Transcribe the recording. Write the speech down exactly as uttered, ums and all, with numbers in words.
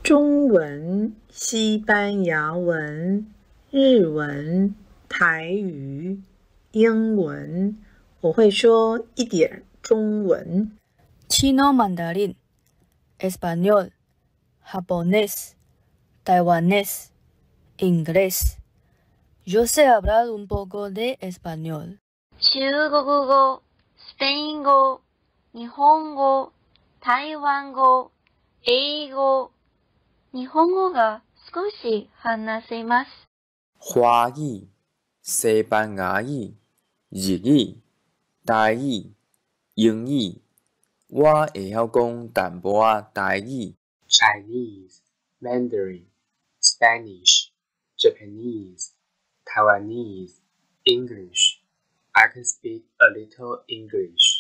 中文、西班牙文、日文、台语、英文，我会说一点中文。 Chino Mandarin, Español, Japonés, Taiwanés, Inglés. Yo sé hablar un poco de español. 中国語、スペイン語、日本語、台湾語、英語。日本語が少し話せます。 華語、西班牙語、日語、台語、英語，我會曉講淡薄仔台語。 Chinese, Mandarin, Spanish, Japanese, Taiwanese, English. I can speak a little English.